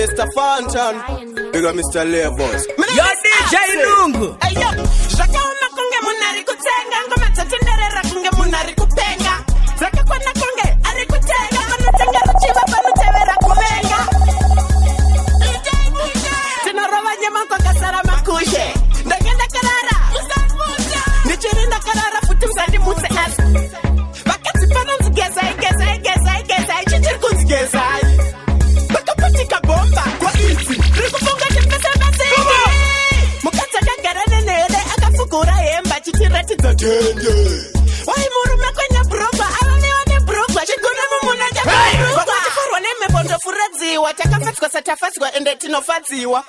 Mr. Fountain. Big up Mr. Levels. Yo DJ Lungu. Hey yo, Shaka makunge munari kutenga, ngoma tatinderera kunge munari kupenga. Zaka kwa nakunge ari kutenga, manutenga ruchiva panutevera kuvenga. Tinoroba nyama kwa kasara makushe. Ndagenda karara. Nichirinda karara futi mzandi muse asa. Vakati panonzi gezai. Chichiri kunzi gezai. Bakaputika bomba kwa izi. Rikufunga jipesa masini. Mukata kagara nenele akafukura hemba chitirati dzatende. Wai murume kwenye brogwa avaniwa nebrogwa chigona mumuna jakabrogwa. Wachiforwa nemebondo furadziwa takafatswa satafatswa ende tinofadziwa.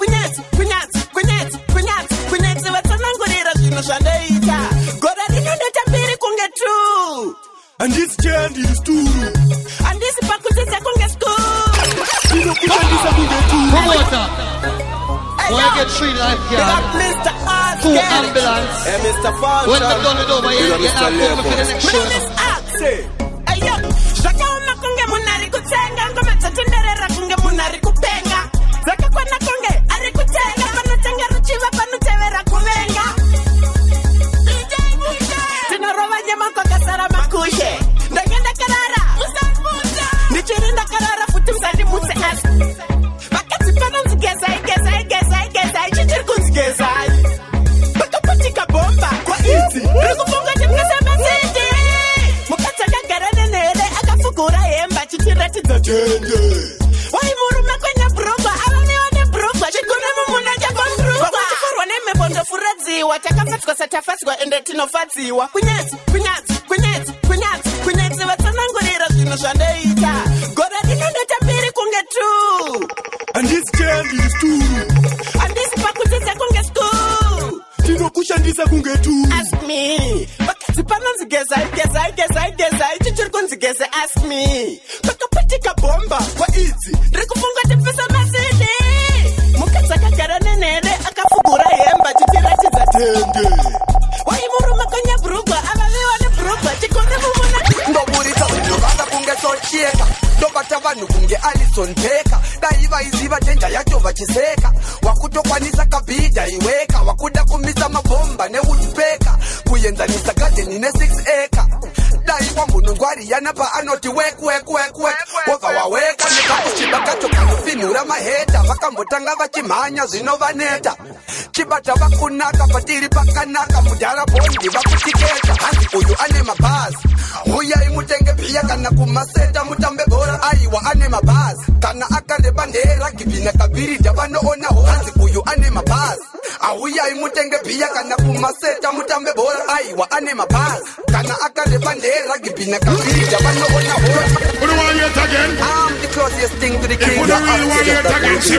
Kunyatsi vatsanangurira zvino zvandaita. Gora rinondota mbiri kunge true. Andisi chendi sturu. Andisi pakutisa kunge school. Inokushandisa kunge true. Promoter. When you get treated like Mr. full ambulance. Hey, Mr. Fountain. When the gun is over, you get out for the next show. Hey yo, Shaka makunge munari kutenga, ngoma tatinderera kunge munari kupenga. Zaka kwa nakunge ari kutenga, manutenga ruchiva panutevera kuvenga. Tinoroba nyama kwa kasara makushe. Ndagenda karara. Nichirinda karara futi mzandi muse asa. Vakati panonzi gezai. Chichiri kunzi gezai. Bakaputika bomba kwa izi. Rikufunga jipesa masindi. Mukata kagara nenele akafukura hemba chitirati dzatende. Wai murume kwenye brogwa avaniwa nebrogwa chigona mumuna jakabrogwa. Wachiforwa nemebondo furadziwa takafatswa satafatswa ende tinofadziwa. Kunyatsi vatsanangurira zvino zvandaita. Gora rinondota mbiri kunge true. Andisi chendi sturu. Andisi pakutisa kunge school. Tinokushandisa kunge true. Ask me. Vakati panonzi gezai. Chichiri kunzi geze ask me. Bakaputika bomba kwa izi. Rikufunga tipesa masini. Mukatsa kagara nenele akafugura hemba chitirati dzatende. Wai murume kwenye brugwa avaviwa nebrugwa chigone mumuna. Ndoburita zvinovava kunge sochieka. Ndobata vanhu kunge Alison Becker. Dai vaiziva dhenja yacho vachiseka. Wakutokwanisa kabhidha iweka. Wakuda kumisa mabomba newoodpecker. Kuenzanisa gadheni ne6 acre. Dai kwambunongwari yanapa anoti wek. Wobva waweka nekakuchiba kacho kanofinhura mahedha. Vakambotanga vachimhanya zvinovaneta. Chibata vakunaka patiri pakanaka. Mudharabondi vakutiketa. Hanzi uyu ane mabhazi. Uyai mutenge pia kana kumaseta mutambe bora. Aiwa ane mabhazi. Kana akareba nderagibhi nekabhiridha vanoona hanzi uyu ane mabhazi. Uyai mutenge pia kana kumaseta mutambe bora. Aiwa ane mabhazi. Kana akareba nderagibhi nekabhiridha vanoona hanzi. Who do you want yet again? I'm the closest thing to the king. Who do you want yet again? She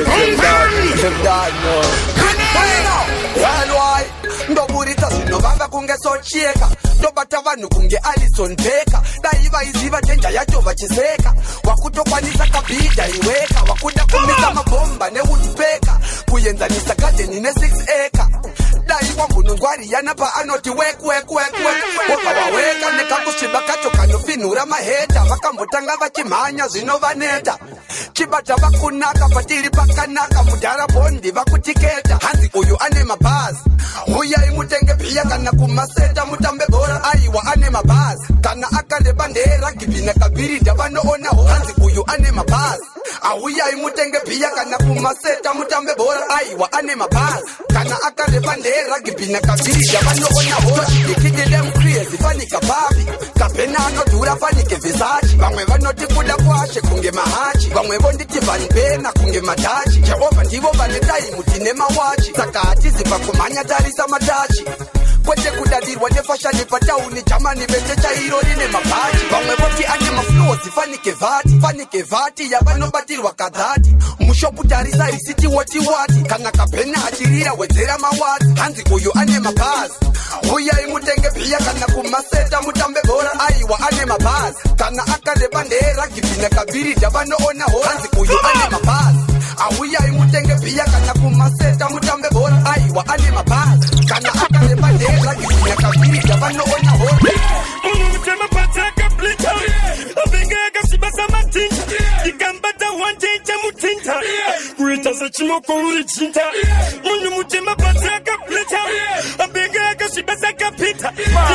Why? Ndoburita zvinovava kunge sochieka. Ndobata vanhu kunge Alison Becker. Dai vaiziva dhenja yacho vachiseka. Wakutokwanisa kabhidha iweka. Wakuda kumisa mabomba newoodpecker. Kuenzanisa gadheni ne6 acre. Dai kwambunongwari yanapa anoti wek. Wobva waweka nekakusviba kacho kanofinhura mahedha. Vakambotanga vachimhanya zvinovaneta. Chibata vakunaka patiri pakanaka. Mudharabondi vakutiketa. Hanzi uyu ane mabhazi. Uyai mutenge pia kana kumaseta mutambe bora. Aiwa ane mabhazi. Kana akareba nderagibhi nekabhiridha vanoona hanzi uyu ane mabhazi. Uyai mutenge pia kana kumaseta mutambe bora. Aiwa ane mabhazi. Kana akareba nderagibhi nekabhiridha vanoona hanzi. Ikididem crazy fanika babi. Kapena anodhura fanike Versace. Vamwe vanoti kuda kwashe kunge mahachi. Vamwe vonditi vanipena kunge matachi. Jehovha ndivo vane taimu tine mawachi. Saka hatiziva kumhanya tarisa matachi. Kwete kudadirwa nefashani patauni. Jamani vete chairo rine mabhachi. Vamwe voti ane maflozi fanike vati. Yavanobatirwa kadhati. Mushopu tarisa risiti wati. Kana kapena achirira wedzera mawati. Hanzi uyu ane mabhazi. Uyai mutenge pia kana kumaseta mutambe bora. Aiwa ane mabhazi. Kana akareba nderagibhi nekabhiridha vanoona hanzi uyu ane mabhazi. Uyai mutenge pia kana kumaseta mutambe bora. Aiwa ane mabhazi. Kana akareba nderagibhi nekabhiridha vanoona hanzi. Mutema pataka blita. Avenga akasiba sama tinta. Ikambata wantinta mutinta. Rita Sachimoko Richita, Munumutima Pataka Plita, a bigger Kashibasaka Pita.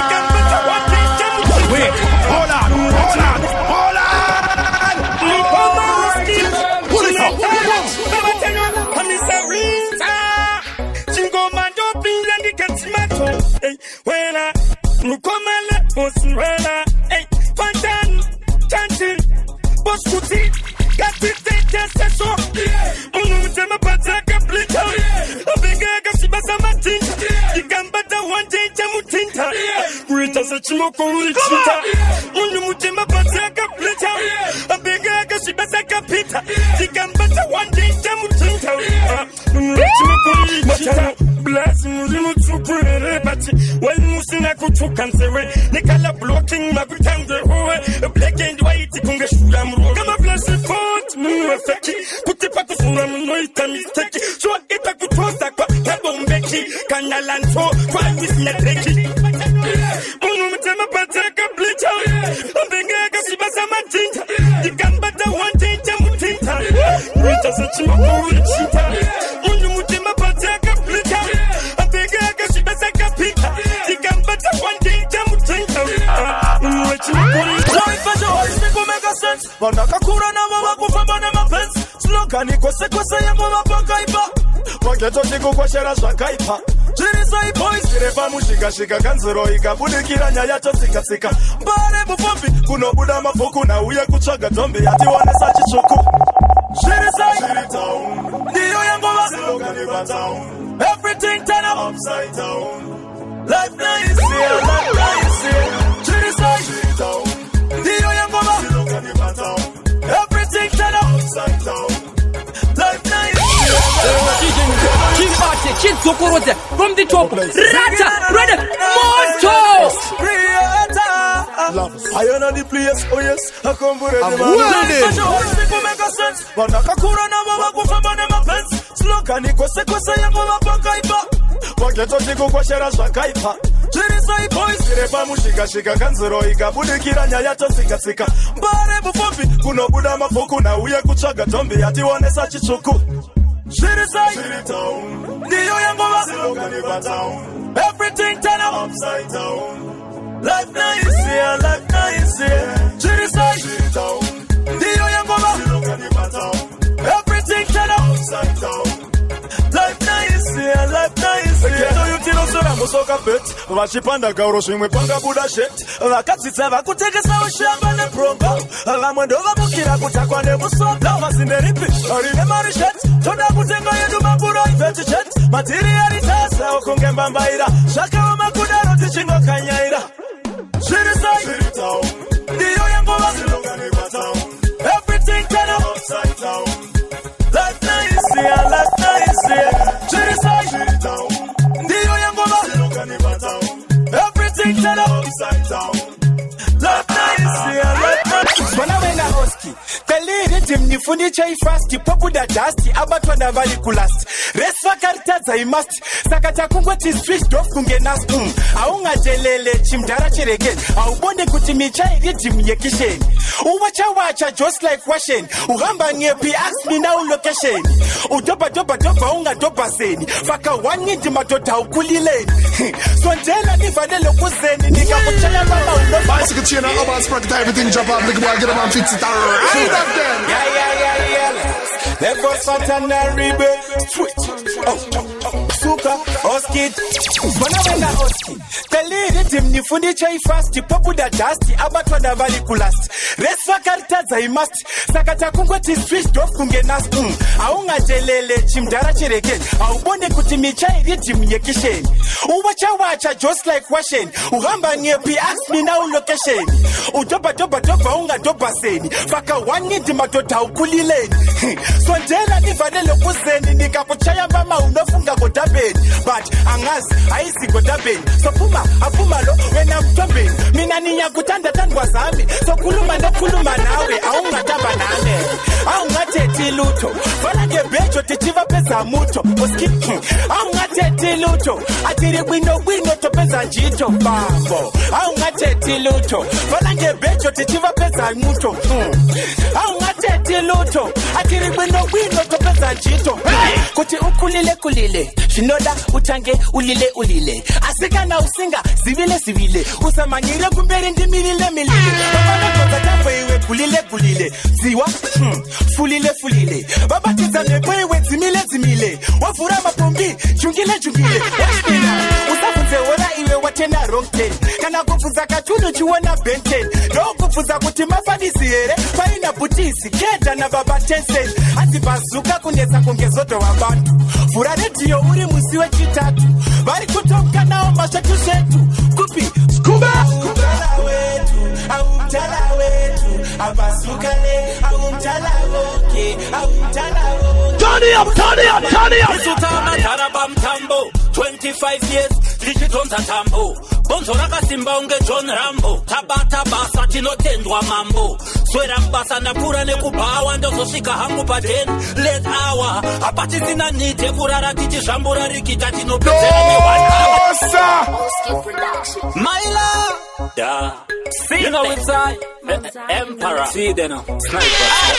Wait, hold on. Pull it up. Blocking my black and white, come up, bless the pot, put the pack of mistake. So if I could trust that, Becky, Canalanto, why with Netaki? Unumutema Pataka Blita, a bigger Sibasama Tinta, the Gambata one tinta mutinta, Rita Sachimoko Richita, Unumutema Pataka Blita, a bigger Sibasaka Pita, the Gambata one tinta mutinta, Wanakakura na mawakufamba na mapenzi Slogani kose ya mwapakaipa Waketo tiku kwa shera shakaipa Jirisai boys Kirepa mushika kanzuro ikabudikira nyaya sika Mbare mufambi kuno buda mafuku na uye kuchaga tombi Ati wanesa chichuku Jirisai Diyo yangu wa Slogani batown Everything turn up Upside down Life nice here, life nice here Jirisai Diyo yangu wa Slogani batown Everything turn up Upside down Life nice King Party, King Zokorote, from the top, Rata, Ready, Montos! I on the place, oh yes, I come for it. People make a sense, but Nakakura na wakufamba na mapenzi Slogani kose ya mwapakaipa Waketo tiku kwa shera shakaipa Jirisai boys Kirepa mushika kanzuro ikabudikira nyaya sika Mbare mufambi kuno buda mafuku na uye kuchaga tombi Ati wanesa chichuku Jirisai Diyo yangu wa Slogani batown Everything turn up Upside down Life nice here, life nice here Jirisai Diyo yangu wa Slogani batown Everything turn up Upside down Life nice here, life nice here Keto yutilo sura musoka pet Vachipanda gauro shimwe panga buda shit Vakatsitsa vakutekesa ushamba ne promba Lamwendo vamukira kutakwa ne musonda Masinderipi, orine marishet Toda kutenga yedu makuro iveti chet Materiali tasa okunge mbambaira Shaka wa makudaro tichingo kanyaira Jirisai Diyo yangu wa Slogani batown Everything turn up Upside down Life nice here, life nice here Jirisai Diyo yangu wa Slogani batown Everything turn up Upside down Life nice here, life nice here Wanawena Oski Teli rhythm nifundi chai fast Popu da dusty Abatwa na vali kulast Reswa karitaza imast Sakata kungweti switched off kunge nas Aunga jelele chimdara cheregen Aubonde kutimichai rhythm yekisheni Uwacha just like washen Uhamba nyepi ask me now location Udoba unga doba seni Faka wani ndimatota ukulileni Swantela nifadelo kuzeni Nika kuchaya mama unofa Bicycle chain and urban sprocket, everything drop off. Look at get them and fix it right up then. Yeah. Never Satanary switch. Suka, Oski. Wanawena Oski. Teli rhythm nifundi chai fast. Popu da dusty. Abatwa na vali kulast. Reswa karitaza imast. Sakata kungweti switched off kunge nas Aunga jelele chimdara cheregen Aubonde kutimichai rhythm yekisheni Uwacha just like washen Uhamba nyepi ask me now location Udoba unga doba seni Faka wani ndimatota ukulileni Swandela nifadelo kuzeni Nika kuchaya mama unofunga godabeni But angas aisi godabeni So apuma lo wena mtombeni Mina niya kutanda tandwa zami So kuluma nawe Aunga taba nane Aunga teti luto Fala gebecho tichiva pesa muto Oski Aunga teti luto Atiri wino to pesa njito Bambo Aunga teti luto Fala gebecho tichiva pesa muto Aunga teti luto Atiri wino to pesa Tabata Chito. Kuti ukulile. Shinoda utange ulile. Asika na usinga, zivile. Usamanyire kumbere ndimilile. Baba nakoza tapo iwe kulile. Ziwa, fulile. Baba tizane po iwe zimile. Wafura mapombi, jungile. Wachipina, usafunze wala iwe watenda wrong ten. Kana kufuza katuno chuona benten. No kufuza kutima fadisi ere. Paina butisi, keda na baba tensen. Ati bazuka kuneza kungezoto wa bantu. Fura redio uri musiwe chitatu. Bari kutoka nao mashatu shetu. Kupi, skuba wetu, au mtala wetu. Abasukale, au mtala woke, au mtala woke. Turn it up. Isutama tarabam tambo 25 years, digitonza tambo Bonzo raka simba unge John Rambo Tabata basa tinotendwa mambo Swera mbasa na pura ne kubawa Ndozo shika hangu paten Let hour Apati zina nite kurara titi shambura rikita tino petera me 1 hour My love Da You know it's Emperor See they know Sniper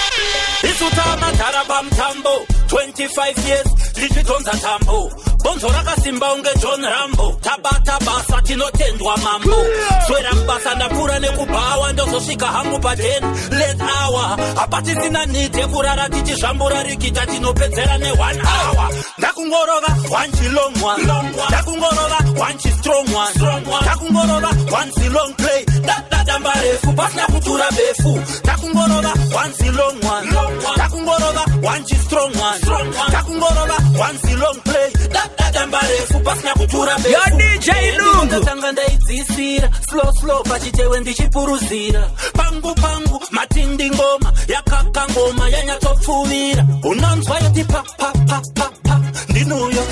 Isutama tarabam tambo 25 years, digitonza tambo Bonzo raka simba unge John Rambo Tabata basa tinotendwa mambo Swera mbasa na pura ne kubawa Ndozo shika hangu paten Let hour Apati zina nite kurara titi shambura rikita tino petera ne 1 hour Ndakungoroga wanchi long one Ndakungoroga wanchi strong one Ndakungoroga wanchi long play Dadambarefu pasna kutura befu Ndakungoroga wanchi long one Ndakungoroga wanchi strong one Ndakungoroga wanchi long play Dadambarefu pasna kutura befu Yo DJ Lungu Ndatanga ndaizisira Slow pachitewe ndichipuruzira Pangu matindi ngoma Yakaka ngoma yanyatopfuvira Unanzwa yoti pa Ndinuyo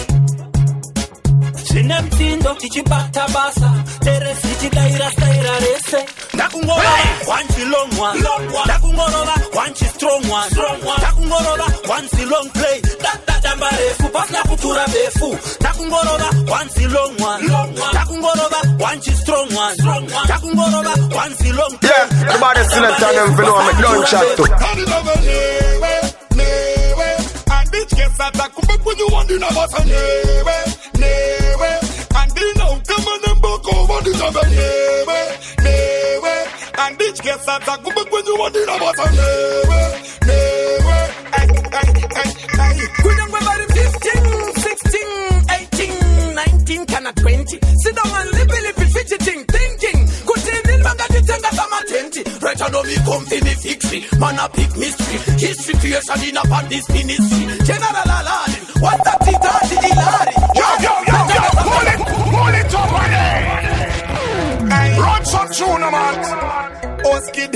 Sine mtindo tichibata basa Teresi tidaira staira rese Ndakungoroga wanchi long one Ndakungoroga wanchi strong one Ndakungoroga wanchi long play Dadambarefu pasna kutura befu Ndakungoroga wanchi long one Ndakungoroga wanchi strong one Ndakungoroga wanchi long play Yeah, everybody still a turn them for know I'm a done chat too And bitch gets attacked when you want to know what's a newe And they know come on and book over the top of newe And bitch gets attacked when you want to know what's a newe Good on everybody 15, 16, 18, 19, kinda 20 Sit down and lippy fidgeting, thinking Good evening, man, got the thing that I'm attentive Right, I know me come to me fix me Man, I pick mystery History creation in upon this ministry General Aladdin, what's that the Hilary Yo, pull it up again Run some tuna, man Oskid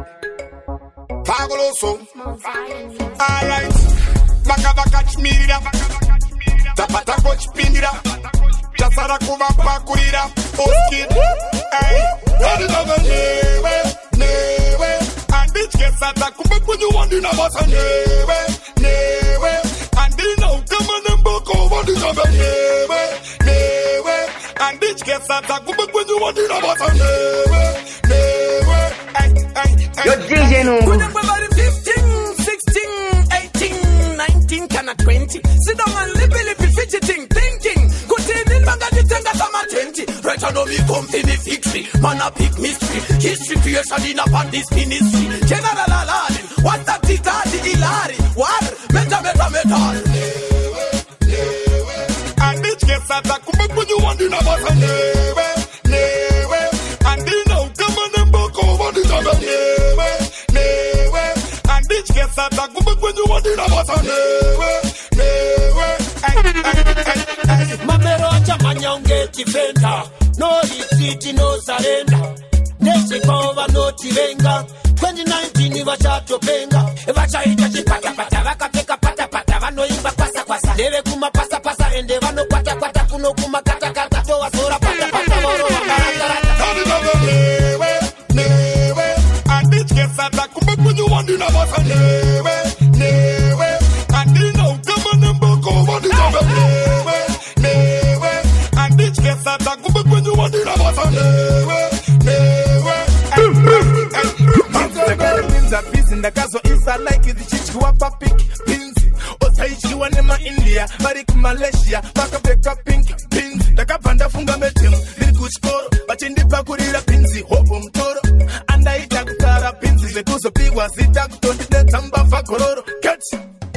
Fabuloso Alright Makava catch me Tapata coach pinira Jasara kuva pakurira Oskid Hey Ready to go newe And bitch gets attacked when you want to know what's a newe And they know come on and book over the top of newe And bitch gets attacked when you want to know what's a newe Yo DJ Lungu Good everybody 15, 16, 18, 19, kinda 20 Sit down and lippy fidgeting, thinking Good evening, man, got the thing that I'm attentive Right, I know me come to me fix me Man, I pick mystery History creation in upon this ministry General Aladdin What's that the Hilary War Meta And bitch gets attacked when you want to know what's a newe And they know come on and book over the top of newe And bitch gets attacked when you want to know what's a newe Mamero chamanyonge tifenda No retreat, no surrender Neshikova no tivenga 2019 vachatopenga Vachaita chipata vakapeka pata vanoimba kwasa Deve kuma pasa ende vano kwata kuno kuma kata Toa sora pata voro vakarata Newe And bitch gets attacked when you want to know what's a newe And they know come on and book over the top of newe And bitch gets attacked when you want to know what's a newe That piece in the gaso inside like the chick who up a pick pins. Osaichiwa nema India, Marik Malaysia, Baka Beka Pink Pins, Takapanda Funga Metim, Likuskoro, Bachindipa Kurira Pinzi, Hobo Mtoro, and I Takutara Pinzi, the Kuso Piwa, Zita, Tonde, Tamba Fakororo, Cats.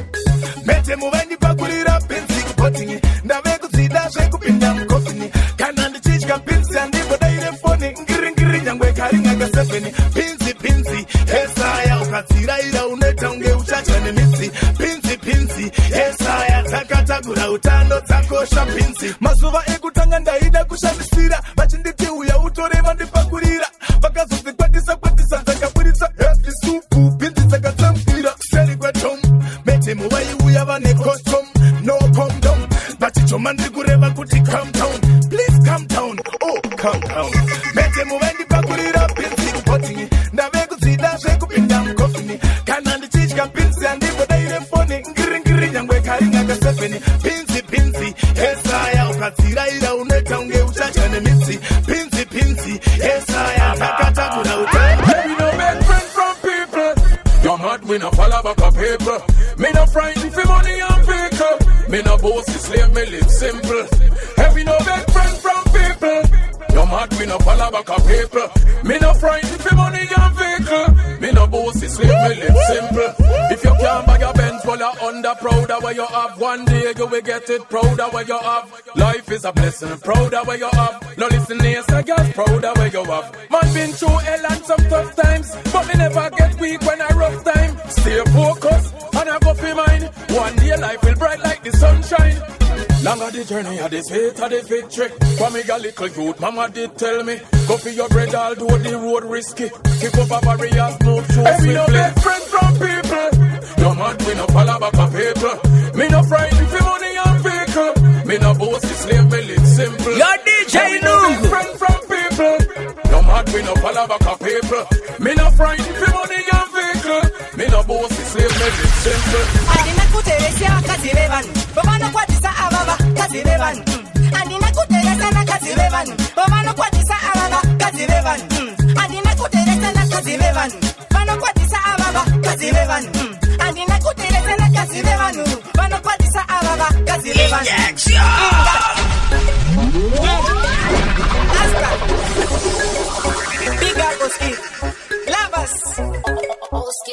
Mete Muvendi Pakurira Pinzi, Potting, Naveku Zida, Shakupinam Coffee, Canan the Chichka Pinzi, and if they phone, Gring, and we're carrying a Gassepini, Pinzi, Hesaya, Katira, Unetange, Uchachan, Mitzi, Pinzi, Hesaya, Takatagura, Utano, Takosha, Pinzi, Masuva Ekutanga, Ida Kushabisira, but in the two, we are Utoreva de Pakurira, because of the Patisapatisa, Takapurisa, Healthy Soup, Pinzi, Takatambira, Celebratum, Mete Muay, we have a costume, no come down, but it's your man, the Gureva Kuti, come down, please come down, oh, come down, Mete Muay, the Pakurira, Pinzi, Potting, Naveku Zida, Shakupinam, Coffee, Canan the Chichka, Pinzi, and if they phone, Gring, and we're carrying a Gassepini, Pinzi, Hesaya, Katira, Unetange, Uchachan, Mitzi, Pinzi, Hesaya, Takatagura, Utano. Baby, no make friends from people. You're mad, me no follow back a paper. Me no frightened for money and vehicle. Me no boss, slave, me live simple. Heavy no make friends from people. You're mad, me no follow back a paper. Me no frightened for money and vehicle. Me no boss, slave, me live simple. If you can't buy your Benz, well you're under proud of what you have. One day you will get it, proud of what you have. Life is a blessing, proud of what you have. No listen, yes, I guess, proud of what you have. Man been through hell and some tough times, but me never get weak when I rough time. Stay focused and I go for mine. One day life will bright like the sunshine. Longer the journey of this faith of the victory. For me a little youth, mama did tell me, go for your bread, although the road risky. Kick up a barriers, move through swiftly. Me no get friends from people. No man, we no follow back a paper. Me no frightened for money and vehicle. Me no boss, slave, me live simple. Your DJ no get friends from people. No man, we no follow back a paper. Me no frightened for money and vehicle. Me no boss, slave, me live simple. Adina kuteresia kazirevan, bomano kwatisa ababa kazirevan. Adina kuteresia na kazirevan, bomano kwatisa ababa kazirevan. Adina kuteresia na kazirevan, bomano kwatisa ababa kazirevan. Adina kuteresia na kazirevan, bomano kwatisa ababa kazirevan. Astra, big up Oski, Lavas, Oski,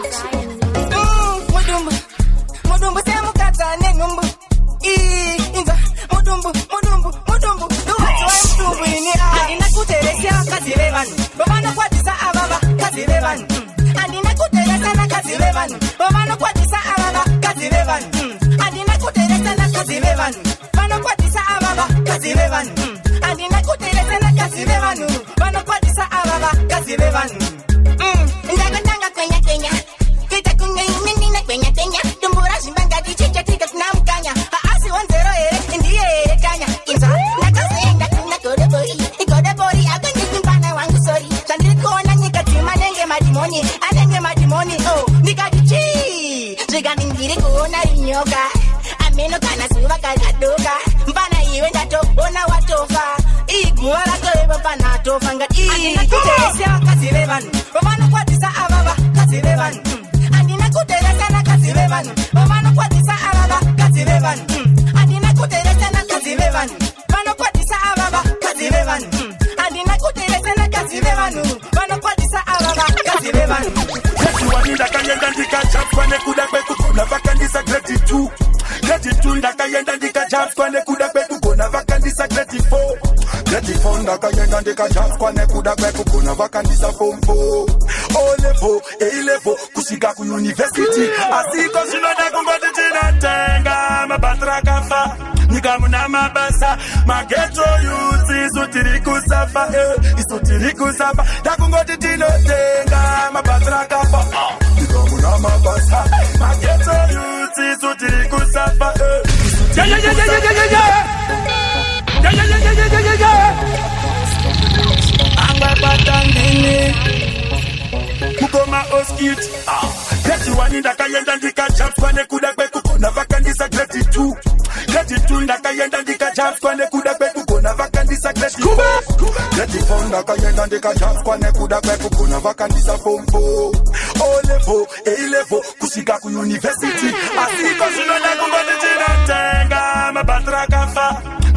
Mudumbu semu kata nenumbu inza mudumbu duwatu wa mtumbu ini adina kuteresia kazirevan bomano kwatisa ababa kazirevan adina kuteresia na kazirevan bomano kwatisa ababa kazirevan adina kuteresia na kazirevan bomano kwatisa ababa kazirevan adina kuteresia na kazirevan bomano kwatisa ababa kazirevan ndanga Kenya kita kunga Kenya tumbura shimbanga dichicha tika tunamkanya haasi 10 ndiye kanya inza nakasenga kuna kode bori akanyi mpana wangu sorry chandiko na nikatima nenge madimoni oh nikadichi jiga ningiri kuona rinyoka ameno kana suva kadadoka mpana iwe ndato ona watofa iguara toeba pana tofa ngati kutesia kazirevan bomano kwatisa ababa kazirevan andina kuteresia na kazirevan bomano kwatisa ababa kazirevan andina kuteresia na kazirevan bomano kwatisa ababa kazirevan andina kuteresia na kazirevan bomano kwatisa ababa kazirevan Yesuwanida kayenda ndika chapwane kuda kwetu kuna vakandisa gratitude ndakayenda ndika chapwane kuda kwetu kuna vakandisa gratitude ndakayenda ndika chapwane kuda kwetu kuna vakandisa form 4 O-level, A-level, kusika ku university asiko shinoda kungoti chinatenga mabatra kafa nikamuna mabasa mageto yuti isutiri kusafa ndakungoti tinotenga mabatra kafa nikamuna mabasa mageto yuti isutiri kusafa Angapatangini Mukoma Oskit Yesuwani ndakayenda ndika jumps kwane kuda kwetu kona vakandisa gratitude ndakayenda ndika jumps kwane kuda kwetu kona vakandisa gratitude ndakayenda ndika jumps kwane kuda kwetu kona vakandisa form 4 O-level, A-level, kusika ku university asiko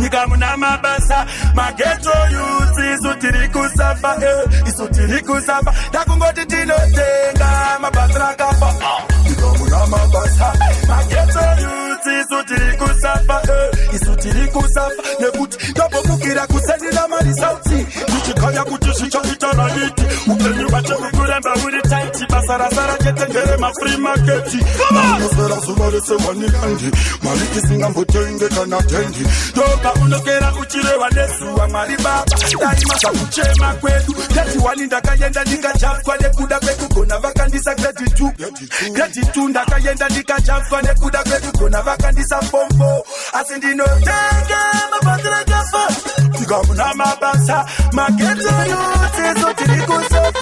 tikamuna mabasa mageto youth isutiri kusafa isutiri kusafa takungoti tinotenga mabasa akafa tikamuna mabasa mageto youth isutiri kusafa isutiri kusafa nekuti ndobokukira kusendina mari sauti tichikanya kuti zvichaita raniti upenyu vachemukuramba uri taiti basa rasara chetengere mafree market manosera zuva rese wanilandi mari isingambotenge kana tendi toka unokera uchireva nezuva mwari baba daima sakuchema kwedu grade 1 ndakaenda ndikachapwa nekuda kwekugona vakandisa grade 2 ndakaenda ndikachapwa nekuda kwekugona vakandisa form 4 asi ndinotenge mabasa akafa tikamuna mabasa mageto yote isotiri kusafa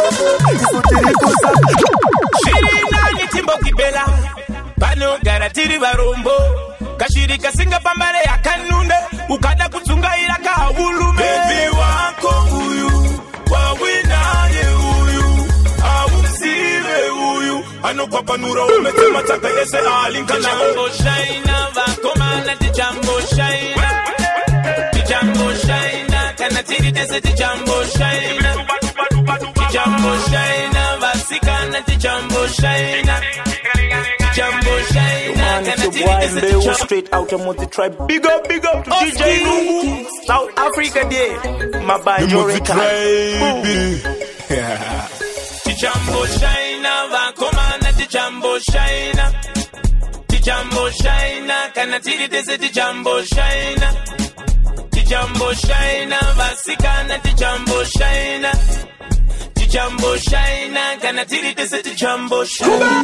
shirina nitimbo kibela pano gara tiri varombo kashiri kasinga pambare yakanunde ukada kutsungaira kahulume bebi wako huyu wawinaye huyu awusive huyu anokwapanura umetema taka yese alinkana jambo shaina vakomana tijambo shaina kana tiri dese tijambo shaina tijambo shaina vasikana tijambo shaina tijambo shaina kana tiri dese tijambo straight out of multi tribe big up to DJ Nungu South Africa day my banjo record tijambo shaina vakomana tijambo shaina tijambo shaina kana tiri dese tijambo shaina tijambo shaina vasikana tijambo shaina tijambo shaina kana tiri dese tijambo shaina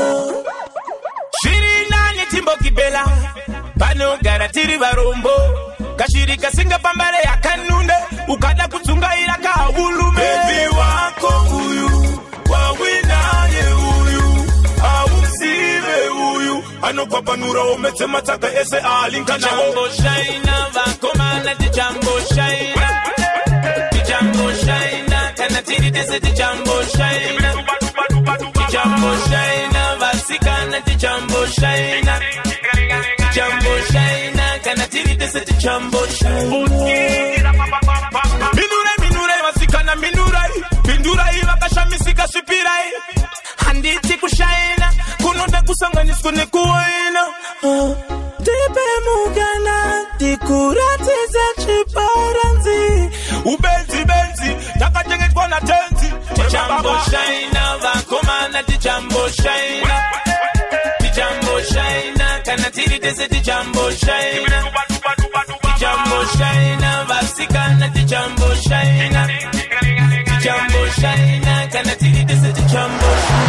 shirina nitimbo kibela pano gara tiri varombo kashiri kasinga pambare yakanunde ukada kutsungaira kahulume bebi wako huyu wawinaye huyu awusive huyu anokwapanura umetema taka ese alinkana jambo shaina vakomana tijambo shaina tijambo shaina kana tiri dese tijambo shaina tijambo shaina vasikana tijambo shaina tijambo shaina kana tiri dese tijambo shaina minure vasikana mindurai vakashamisika svipirai handiti kushaina kunoda kusanganiswa nekuwaina tipe mugana tikuratiza chiparanzi ubenzi takachengetwa na tenzi tijambo shaina vakomana tijambo shaina tijambo shaina kana tiri dese tijambo shaina tijambo shaina vasikana tijambo shaina tijambo shaina kana tiri dese tijambo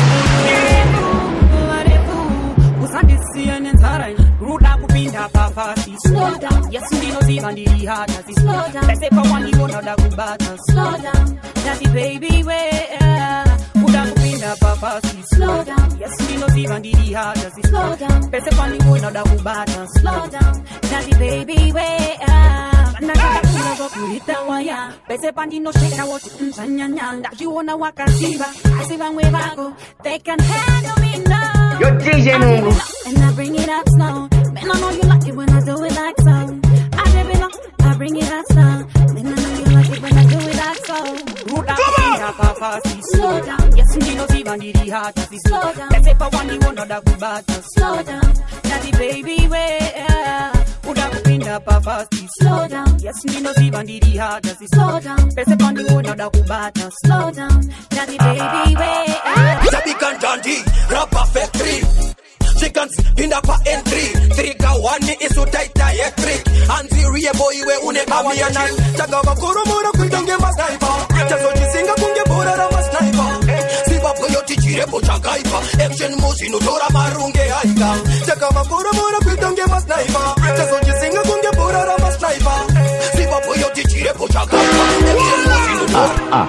Ruda kupinda pafasi slow down yes ndinoziva ndiri hatazi slow down pese pa waniona da kubata slow down daddy baby we ruda kupinda pafasi slow down yes ndinoziva ndiri hatazi slow down pese pa waniona da kubata slow down daddy baby we nakaka kuno kurita waya pese pa ndino sheka wote nsanyanya ndajiona wakasiba asiba mwe bako they can handle me now. Yo DJ Nungu and I bring it up slow. Man, I know you like it when I do it like so. I dip it up, I bring it up slow. Man, I know you like it when I do it like so. Ruda kupinda pafasi slow down. Yes, ndinoziva ndiri hatazi slow down. Pese pa waniona da kubata slow down. Daddy baby we ruda kupinda pafasi slow down. Yes, ndinoziva ndiri hatazi slow down. Pese pa waniona da kubata slow down. Daddy baby we Tabi Kantanti Rapper Factory Chickens in up entry 3 isu taita electric Anzi rie boy we une kamiana Tagawa kurumura kuitange masniper Chazo chisinga kunge bora rama sniper Siva poyo tichire pocha gaipa Action mosi nutora marunge haika Tagawa kurumura kuitange masniper Chazo chisinga kunge bora rama sniper Siva poyo tichire pocha gaipa Action mosi nutora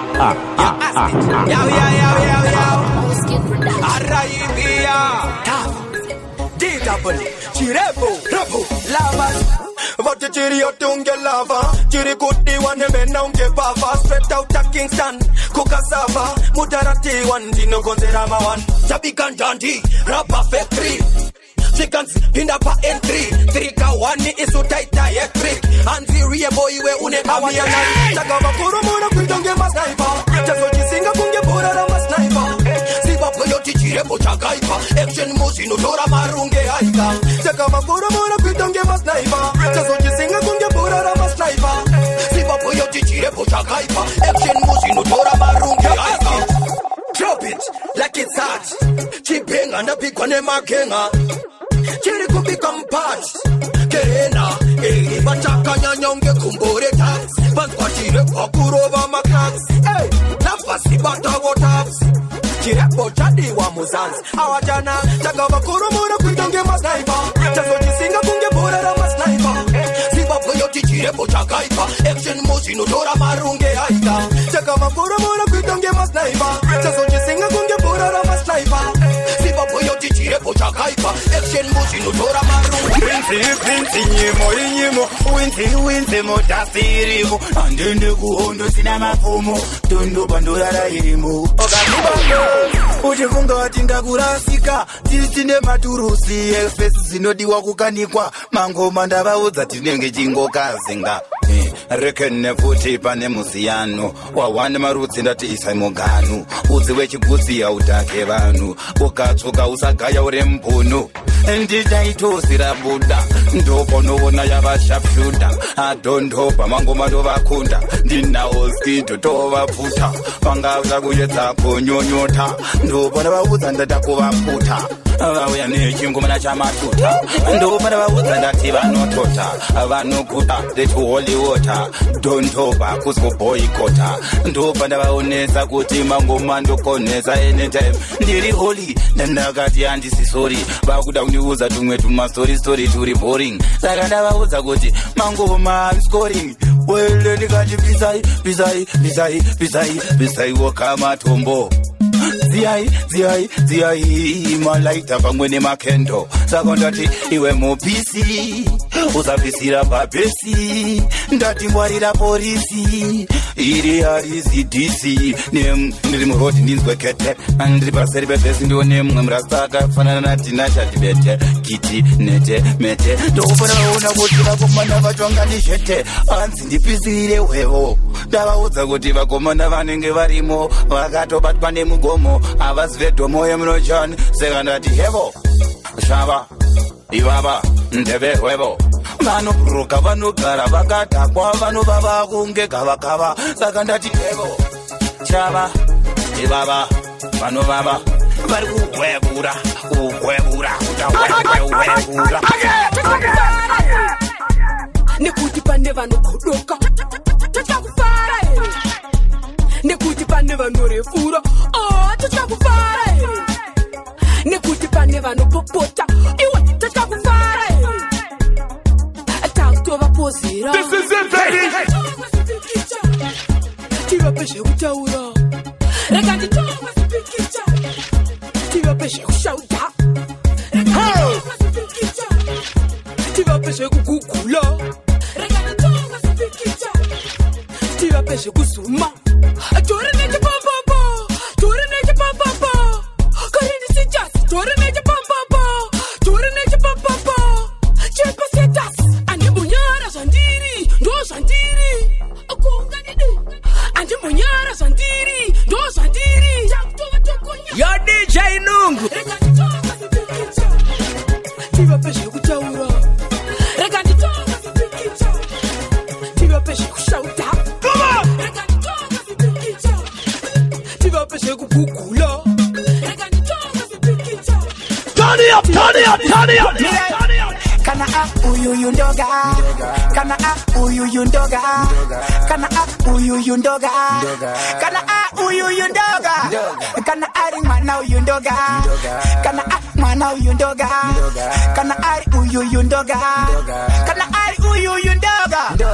Arraibia D-double Chirebo Rabu Lavas Vote chiri otunge lava Chiri kuti wane mena unge bava Straight out of Kingston Kukasava Mutarati one Dino konzera mawan Tabi Kantanti Rapper Factory Chickens pinda pa entry 3 ka 1 isu taita electric Anzi rie boy we une kawanya Taka bakuru muna kuitonge ma sniper Chaso chisinga kunge bora na ma sniper Siba poyo tichire po chagaipa Action mosi no dora marunge aika Taka bakuru muna kuitonge ma sniper Chaso chisinga kunge bora na ma sniper Siba poyo tichire po chagaipa Action mosi no dora marunge aika Drop it like it's hot Chipenga na pikwa ne makenga Chiri kubikam parts Kerena Eri bataka nyanyonge kumbore tax Bankwachire kwa kuroba makraks Hey, nafasi bata wotaps Chire pochadi wa muzans Awajana, chaka bakuru muna kuitonge ma sniper Chaso chisinga kunge bora na ma sniper Siba poyo tichire pochakaipa Action mosi no dora marunge aita Chaka bakuru muna kuitonge ma sniper Chaso chisinga kunge bora na ma sniper Siba poyo tichire pochakaipa Action mosi no dora marunge Prince nyimo Winti motasirimu Andende kuhondo sina mafumu Tundu pandurara irimu Okanibango Uchifunga watinga kurasika Tine maturusi Fesi zinodiwa kukanikwa Mango mandavaudza tinenge chingo kazinga Rekene futi pane musiyano Wawane marutsi ndati isai muganu Udzi wechigutsi ya utake vanu Ukatsuka usagaya ure mpunu Ndichaitosira buda Ndopo noona yava sharpshooter Adondopa mango vakunda Ndinawo skido tova puta Vangavza kuyedza kunyonyota Ndopo navaudza ndatakuvaputa Vauya nechingomana chamatuta Ndopo navaudza ndati vanotota Vanokuta letu holy water Dondopa kuzoboyikota Ndopo ndavaonesa kuti mangoma ndokonesa anytime Ndiri holy ndandakati handisi sorry Vakuda kundiudza tumwe tumastori turi boring Saka ndavaudza kuti mangoma I'm scoring Well ndikati pisai wokama tombo Ziyai malaita pamwe nemakendo Saka ndati iwe mupisi Usapisira papesi Ndati ngwarira polisi Iri harizi DC Ndiri muroti ndinzwe kete Ndiri paseri pepesi ndione mwe mrasaka Fanana na tinasha tibete Kiti nete mete Ndokupana vaona kuti vakomana vachonga nishete Anzi ndipisire wevo Ndavaudza kuti vakomana vanenge varimo Vakatobatwa nemugomo Avazvedo moye mnochani Seka ndati hevo Shava Ivava Ndeve hwevo Vanoburuka vanogara vakatakwa vanovava kunge gavakava Saka ndati hevo Shava Ivava Vanovava vari kuhwebura Nekuti pane vanokodoka Tichakufara Nekuti pane vanorefura Tichakufara Nekuti pane vanopopota Iwe tichakufara Takutova pozira This is it, baby! Tivapeshe kutaura Rega nditova zipikicha Tivapeshe kushauta Tivapeshe kugugula Rega nditova zipikicha Tivapeshe kuzuma Tori neche pambamba Tori neche pambamba Karini sijas Tori neche pambamba Tori neche pambamba Chepa setas Ane bunyara zandiri Ndo zandiri Akunga nini Ane bunyara zandiri Ndo zandiri Yo DJ Nungu Rega nditova zipikicha Tivapeshe kutaura Rega nditova zipikicha Tivapeshe kushauta Rega nditova zipikicha Tivapeshe kugugula Rega nditova zipikicha Turn it up Kana uyuyu ndoga Kana uyuyu ndoga Kana uyuyu ndoga Kana uyuyu ndoga Kana ari mwana uyu ndoga Kana mwana uyu ndoga Kana ari uyuyu ndoga Kana ari uyuyu ndoga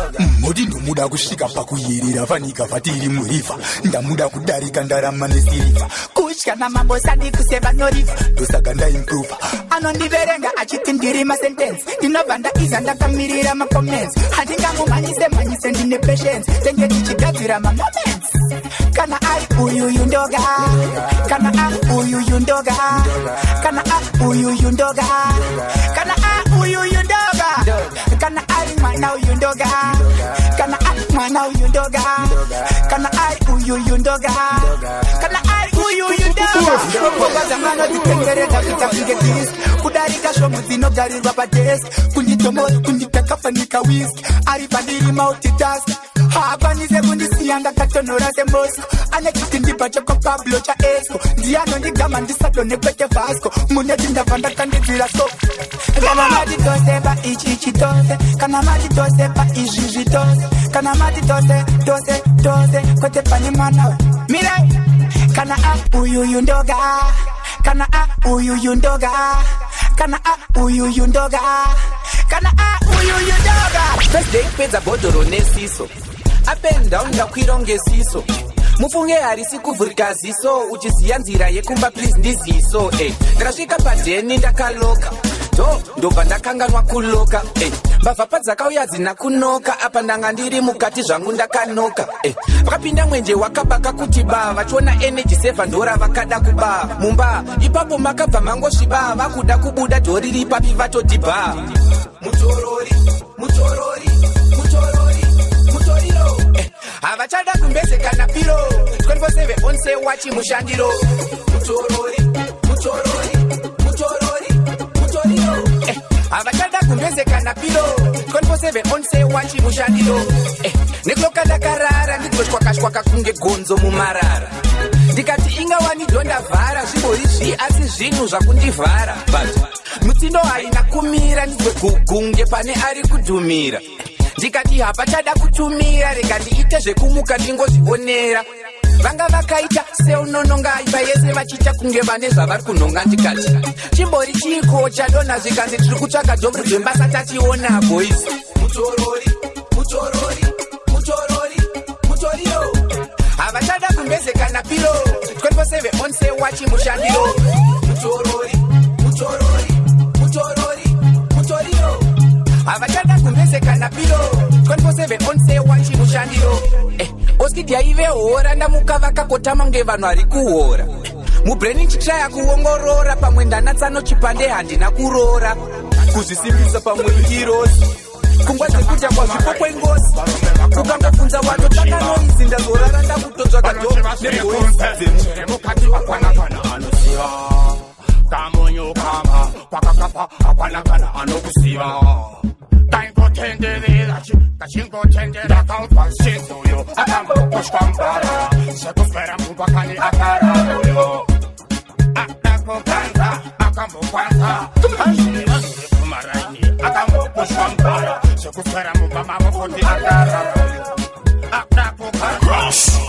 modi ndomuda kusvika pakuyerera vanika vatiri muriva ndamuda kudarika ndarama nesiriva kutya namambo sandi kuseva noriva ndosaka ndaimprova anondiverenga achiti ndiri masentensi ndinobva ndaiza ndakamirira macomments handingamumhanyise ndine patience tenge tichigadzira mamoments kana ai uyuyu ndoga kana a uyuyu ndoga kana a uyuyu ndoga kana a uyuyu ndoga kana ai mwana uyu ndoga kana a mwana uyu ndoga kana ai uyuyu ndoga kana ai uyuyu ndoga kubaza mwana titengereza kutafunge disk kudarika shomu dzinogarirwa padesk kunditomora kunditakafanika whisky ari pandiri multitask haakwanise kundisiya ndakatonhora semosco ane chitindibva cheko pablo chaesco ndianondigama ndisadonepete vasco muneti ndabva ndakandidzira so kana mati tose pa ichi tose kana mati tose pa izvi tose kana mati tose kwete pane mwana mirai kana a uyuyu ndoga kana a uyuyu ndoga kana a uyuyu ndoga kana a uyuyu ndoga first day pedza bhodhoro nesiso up and down ndakwira ngesiso mufunge harisi kuvhurika ziso uchiziya nzira yekumba please ndiziso ndakasvika padheni ndakaloka ndobva ndakanganwa kuloka mbavha padzakauya dzina kunoka apa ndanga ndiri mukati zvangu ndakanoka vakapinda mwenje wakabaka kuti baa vachiona energy saver ndora vakada kubaa mumba ipapo makabva mangosviba vakuda kubuda dhori ripapi vatodhibha havachada kumbezekana piro 24/7 onse wachi mushandiro havachada kumbezekana piro 24/7 onse wachi mushandiro nekuloka ndakarara ndikutoswakashwaka kunge gonzo mumarara ndikati ingawani ndondavhara zviborizvi asi zvinhu zvakundivhara but mutsindo haina kumira ndizvegugunge pane ari kudhumira ndikati hapachada kutumira rega ndiite zvekumuka ndingozvionera vanga vakaita seunononga imba yese vachiita kunge vane zvavari kunhonga ndikati chimbori chiko chadonha zvikanzi tiri kutsvaga jobhu dzembasa tationa boys mutoriro havachada kumbezekana piro 24/7 onse wachi mushandiro mutoriro havachada kumbezekana piro 24/7 onse wachi mushandiro oskidi yaive hora ndamuka vakakotama nge vanhu ari kuhora mubreni chichaya kuongorora pamwe ndanatsano chipande handina kurora kuzvisimbisa pamwirirosi kungwa dzekuta kwazvipo kwengosi ukangafunza wato takanoizi ndazorara ndakutotsvaka kamonyokama pakakapa apanakana anokusiva taingotenderera tachingotendera kautwa shinzuyo akambokushwambara sekuswera mupakani akarayo akakokanza akambokwanza kumaraini akambokushwambara sekuswera mumba mamokoti akarayo akakokanza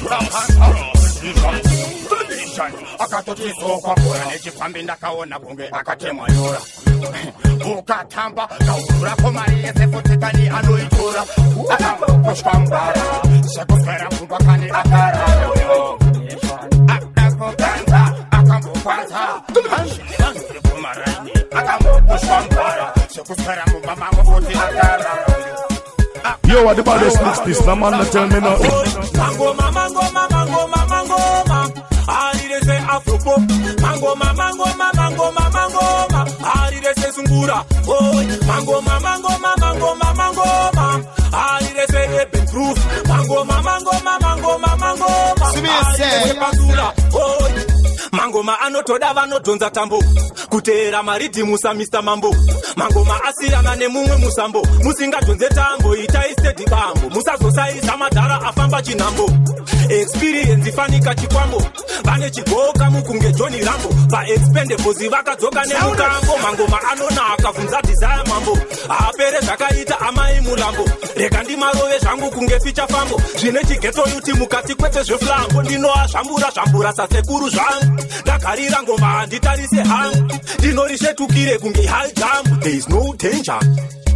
akatotisokwa mvura nechipambi ndakaona kunge akatemwanyora ukatamba kaurako mari yese futikani anoitora akakoshwambara sekuswera mvumbakani akarayo akakokanza akambokwanza kumaraini akambokushwambara sekuswera mumba mamokoti akarayo. Yo, what the baddest mix this? No man, tell me nothing. Mangoma, mangoma, mangoma, mangoma. Ari say Afropop. Mangoma, mangoma, mangoma, mangoma. Ari say Sungura. Oh, mangoma, mangoma, mangoma, mangoma. Ari say Eben Proof. Mangoma, mangoma, mangoma, mangoma. Ari say Pandura. Oh, mangoma anotoda vanodhonza tambo kuteera maridhi musa Mr. Mambo mangoma asiyana nemumwe musambo musingadhonze tambo itai steady bambo musazosaisa madhara afamba chinhambo experience ifanika chikwambo vane chigoka mukunge Johnny Rambo paexpendables vakadzoka nemukambo mangoma anonaka bvunza desire mambo apere zvakaita amai mulambo rega ndimarove zvangu kunge ficha fambo zvine chigeto yuti mukati kwete zveflambo ndinoazvambura zvambura sasekuru zvangu ndagarira ngoma handitarise hangu ndinorishetukire kunge high jump there is no danger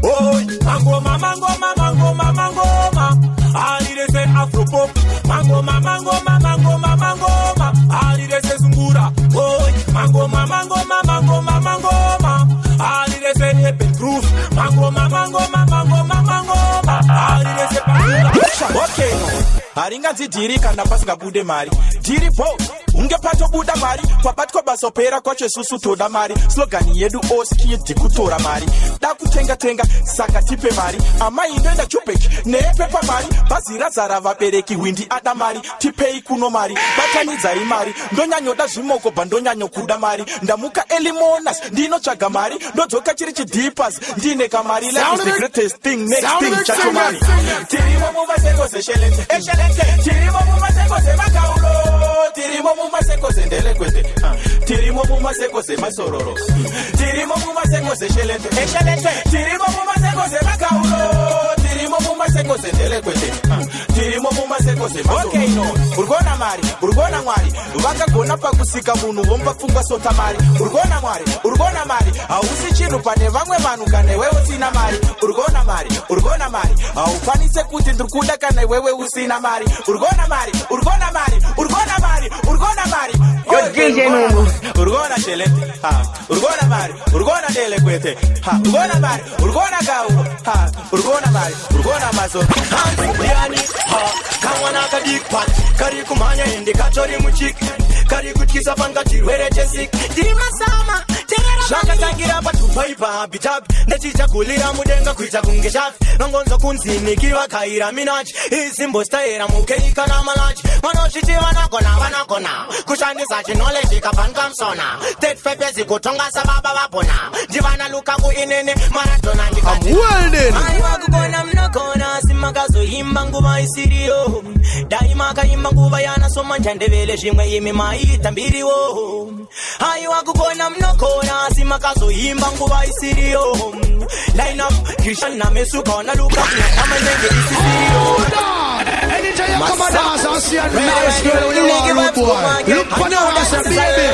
Oi, mangoma, mangoma, mangoma, mangoma. Ali de se afropop. Mangoma, mangoma, mangoma, mangoma. Ali de se zungura. Oi, mangoma, mangoma, mangoma, mangoma. Ali de se epetruf. Mangoma, mangoma, mangoma, mangoma. Ali de se pangula. Okay, no. Haringanzi diri kana pasingabude mari. Diri po. Ungepato buda mari. Pabatko basopera koche susu toda mari. Slogani yedu oski dikutora mari. Dakutenga tenga saka tipe mari. Ama indenda chupeki ne pepa mari. Bazira zarava pereki windi ada mari. Tipei kuno mari. Batani zai mari. Ndonya nyoda jimoko bandonya nyokuda mari. Ndamuka elimonas ndino chaga mari. Ndozoka chirichi deepers ndine kamari. Life is the greatest thing. Next thing chacho mari. Tirimo muva seko se shelente. Tirimo muva seko se makaulo. Tirimo muva seko se ndele kwete. Tirimo muva seko se masororo. Tirimo muva seko se shelente. Tirimo muva seko se makaulo. Tirimo muva seko se ndele kwete. Tirimo muva seko se masororo. Okay no. Urgona mari, urgona mwari. Vaka gona pa kusika munu womba fungwa sota mari. Urgona mwari, urgona mari. Ausi chinu pane vamwe manu kane wewe usina mari. Urgona mari, urgona mari. Aufanise kuti ndrukuda kane wewe usina mari. Urgona mari, urgona mari, urgona mari, urgona mari. Yo DJ Nungu. Urgona shelente. Urgona mari, urgona dele kwete. Urgona mari, urgona gaulo. Urgona mari, urgona maso. Yani, kawana kadikpat. Kari kumanya indikatori muchik. Kari kutkisa panga chirwere jesik. Dima sama. Shaka tangira patu paipa bitab. Nechicha kulira mudenga kuita kungeshafi. Nongonzo kunzini kiwa kaira minaj. Isimbo staira mukeika na malaj. Manoshiti wanakona. Kushandi sachi knowledge kapanka msona. Tet fepezi kutonga sababa wapona. Jivana luka kuinene maratona ndikati. Aiwa kukona mnokona. Simakazo himba nguva isirio. Daima kaimba nguva yana soma njandevele shimwe imi maita mbiriwo. Aiwa kukona mnokona. Simakazo himba nguva isirio. Line up, Krishna mesuka na luka. Kama nenge isirio. Anytime you come and dance and see a nice girl when you are rude boy. Look for the house and baby.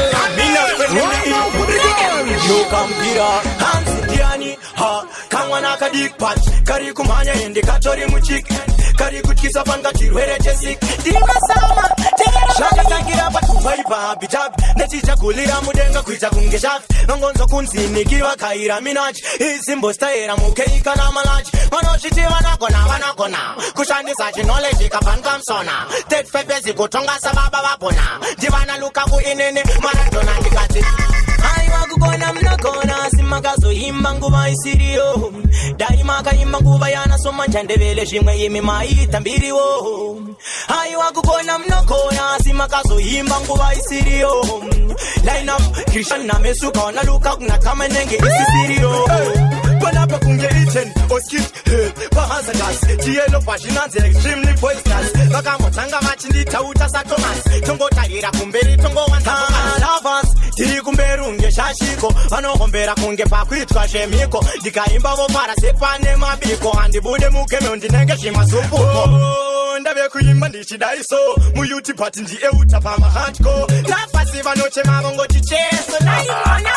Right now for the girl. You come here, hands diani, kangwana kadik patch. Kari kumanya indikatori muchik. Kari kutkisa panga chirwere jesik. Dima sama, shaka tangira patu paipa bitab. Nechicha kulira mudenga kuita kungeshafi. Nongonzo kunzini kiwa kaira minaj. Isimbo staira mukeika na malaj. Manoshiti wanakona. Kushandi sachi knowledge kapanka msona. Tet fepezi kutonga sababa wapona. Jivana luka kuinene maratona ndikati. Aiwa kukona mnokona. Simakazo himba nguva isirio. Daima kaimba nguva yana soma njandevele shimwe imi maita mbiriwo. Aiwa kukona mnokona. Simakazo himba nguva isirio. Line up, Krishna mesuka na luka kuna kama nenge isirio. Panapa kunge eaten or skip Pahansa gas, Tielo Pashinans extremely poisonous. Bakamotanga machindi tauta sa Thomas. Tongo taira kumberi tongo wanta Lavas, Tiri kumberunge shashiko. Ano hombera kunge pakwitwa shemiko. Dikaimba vo para sepane mabiko. Handi bude mukeme undinenge shima supuko. Ndabe kuimba ndishidaiso. Muyuti pati ndi euta pa mahatko. Nafasi vanoche mavongo chicheso. Naimana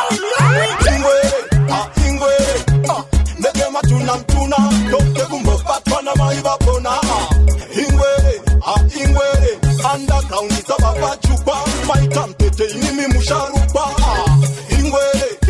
Ingwe, nege matuna mtuna, doke kumbo patwana maiva pona. Ingwe, underground is a baba chupa, my tampete inimi musharupa. Ingwe,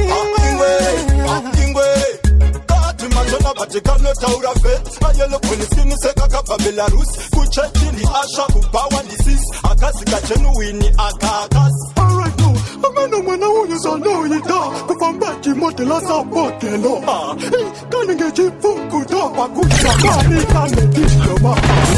kati matona batikano taura fet, ayelo kwenye skini seka kapa Belarus, kuchetini asha kupawa disease, akasi kachenu wini akakas. Alright now, amana uyu zono yita, kupambaki motela sa botelo. Kani ngeji funku topa kucha kani kane diploma.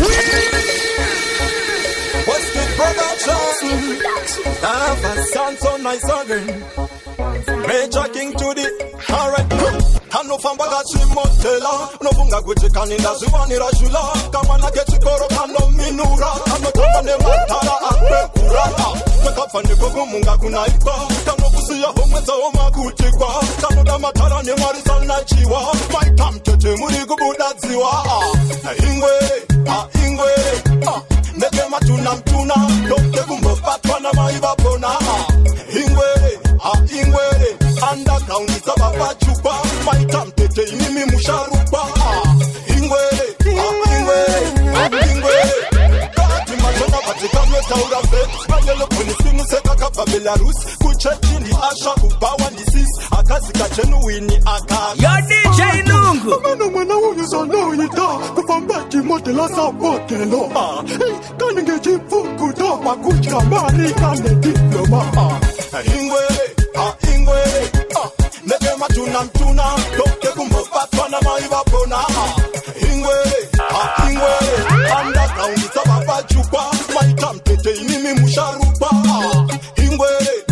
What's the production? Have sound so nice again. Major King to the alright. Hano famba gachi motela, no bunga guji kaninda zuwani rajula. Kama na geti koro kano minura, kano kama ne matara akpe kurata. Meka fani kogu munga kunaipa, kano kusiya homeza oma kuchikwa. Kano da matara ne marisa na chiwa, my tam tete muri gubuda ziwa. Ingwe, nege matuna mtuna, doke kumbo patwana maiva pona. Ingwe, underground is a baba chupa. maitamtete inimi musharupa ingwele kati machona vatikamwe taura vet ayelo kunisinuseka kapa Belarus kuchechini asha kubawa ndisis akazika genuini aka Yo DJ Nungu Mano mwana uyu sanoyita kufambati modela sa botelo Kaninge jifuku topa kucha mani kane diploma ingwele nege mtuna toke kumopatwana maivapona ingwele underground sababa chupa maitamtete inimi musharupa ingwele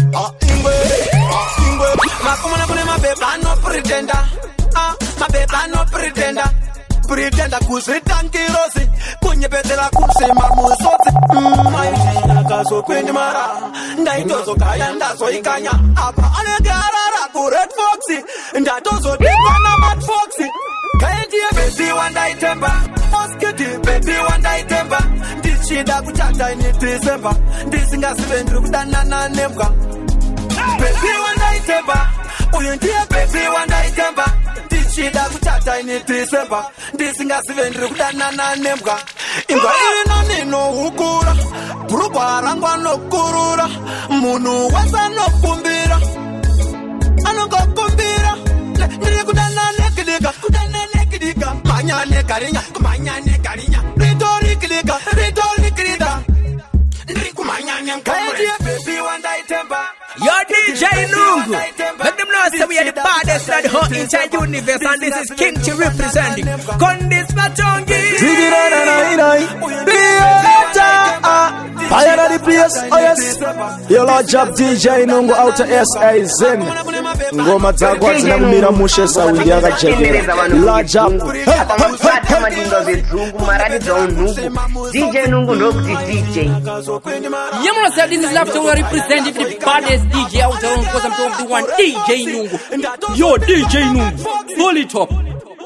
makumana kune mabeba no pretender mabeba no pretender kuzvitangirosi kunyepedzera kusema musodzi maizvinakazokwindi mara ndaitozogaya ndazoikanya apa anenge arara kured fox ndatozodikwa namat fox kaendiye bebi wandaitemba moskiti bebi wandaitemba ndichida kuchata ini December ndisingazive ndiri kudanana nembwa bebi wandaitemba uyu ndiye bebi wandaitemba ndichida kuchata ini December ndisingazive ndiri kudanana nembwa imbwa ino ninohukura bhurugwa rangwa nokurura munhu wese anokumbira anongokumbira ndiri kudanana kidika manyane karinya ritorikidika ndiri kumanyane kaendiye bebi wandaitemba Yo DJ Nungu, let them know that we are the baddest and hot inside the universe, and this is King Chi representing Kondis Matongi. Fire at the place, oh yes. Yo Lord Job DJ Nungu out to SA Zen. Ngoma zagwa zinakumira mushe sawi yaga cheke. Lord Job. Akamufata madindo zezungu maradi za Nungu. DJ Nungu ndo DJ. You must say this is after we represent the baddest DJ out there because I'm talking the one DJ Nungu. Yo DJ Nungu, pull it up.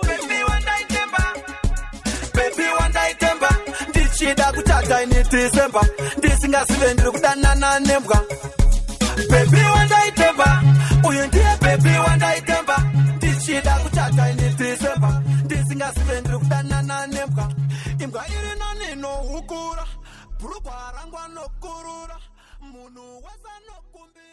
Ndichida kuchata ini December ndisingazive ndiri kudanana nembwa bebi wandaitemba uyu ndiye bebi wandaitemba ndichida kuchata ini December ndisingazive ndiri kudanana nembwa imbwa iri noninohukura bhurugwa rangwa nokurura munhu wese anokumbira